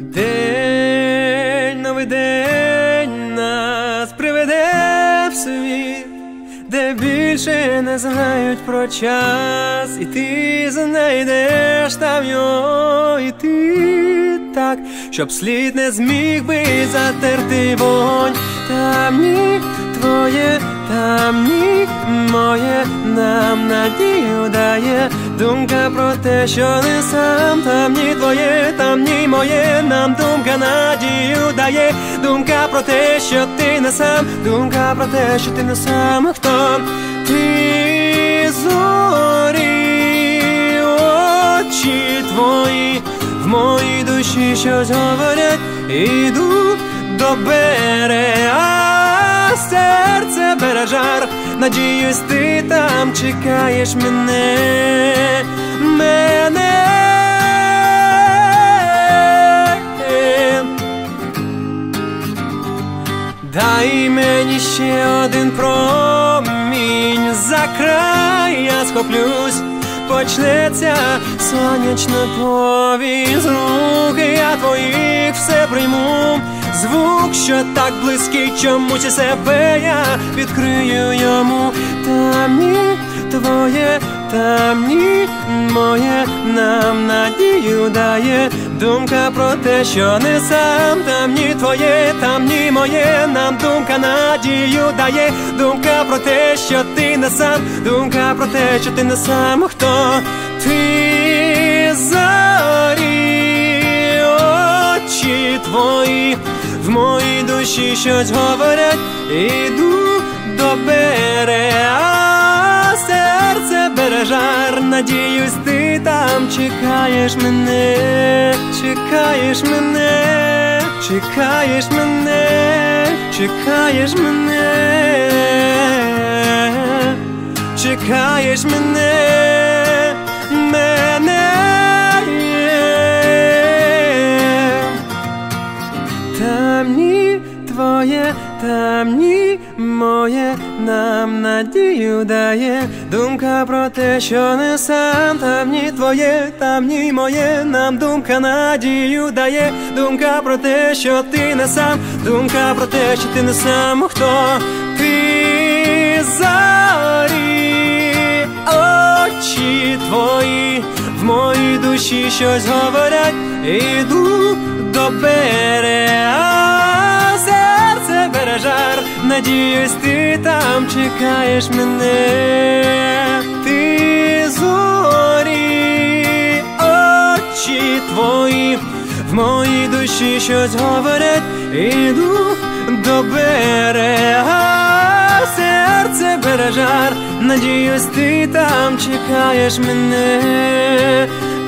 День, новий день нас приведе в світ, де більше не знають про час, і ти знайдеш там його, і ти так, щоб слід не зміг би затерти вогонь. Там ні твоє, там ні моє, нам надію дає думка про те, що не сам. Там ні твоє, там ні моє, нам думка надію дає думка про те, що ти не сам, думка про те, що ти не сам. Хто ти? Зорі, очі твої в моїй душі щось говорять. Іду до берега, серце бере жар, надіюсь, ти там чекаєш мене. Дай мені ще один промінь, за край я схоплюсь, почнеться сонячна повінь. З рук я твоїх все прийму, звук, що так близький, чомусь і себе я відкрию йому. Там ні твоє, там ні моє, нам надію дає думка про те, що не сам. Там ні твоє, там ні моє, нам думка надію дає думка про те, що ти не сам, думка про те, що ти не сам. Хто ти? Зорі, очі твої в моїй душі щось говорять. Іду до берега, серце бере жар, надіюсь, ти там чекаєш мене, чекаєш мене, чекаєш мене, чекаєш мене, чекаєш мене. Там ні твоє, там ні моє, нам надію дає думка про те, що не сам. Там ні твоє, там ні моє, нам думка надію дає думка про те, що ти не сам, думка про те, що ти не сам. Хто ти? Зорі, очі твої в моїй душі щось говорять. Іду до берега, серце бере жар, надіюсь, ти там чекаєш мене. Ти зорі, очі твої в моїй душі щось говорять. Іду до берега, серце бере жар, надіюсь, ти там чекаєш мене.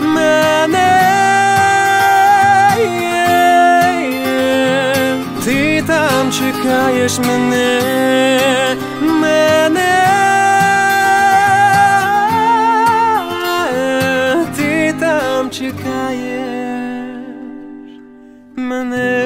Ти там чекаєш мене, ти там чекаєш мене.